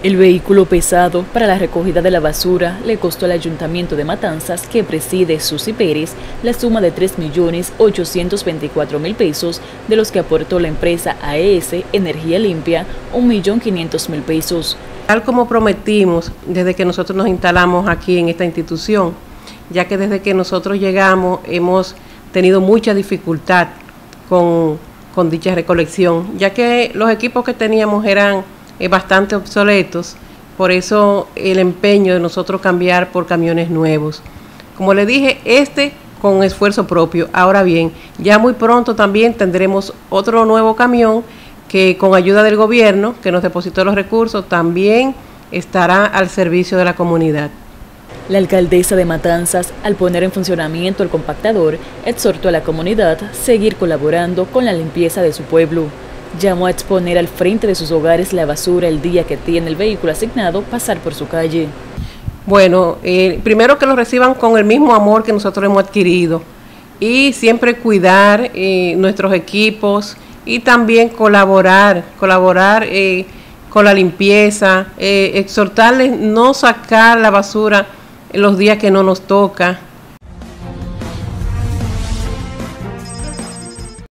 El vehículo pesado para la recogida de la basura le costó al Ayuntamiento de Matanzas, que preside Susi Pérez, la suma de 3.824.000 pesos, de los que aportó la empresa AES Energía Limpia 1.500.000 pesos. Tal como prometimos desde que nosotros nos instalamos aquí en esta institución, ya que desde que nosotros llegamos hemos tenido mucha dificultad con dicha recolección, ya que los equipos que teníamos eran bastante obsoletos, por eso el empeño de nosotros cambiar por camiones nuevos. Como le dije, con esfuerzo propio. Ahora bien, ya muy pronto también tendremos otro nuevo camión que con ayuda del gobierno, que nos depositó los recursos, también estará al servicio de la comunidad. La alcaldesa de Matanzas, al poner en funcionamiento el compactador, exhortó a la comunidad a seguir colaborando con la limpieza de su pueblo. Llamó a exponer al frente de sus hogares la basura el día que tiene el vehículo asignado pasar por su calle. Bueno, primero que lo reciban con el mismo amor que nosotros hemos adquirido y siempre cuidar nuestros equipos y también colaborar con la limpieza, exhortarles no sacar la basura en los días que no nos toca.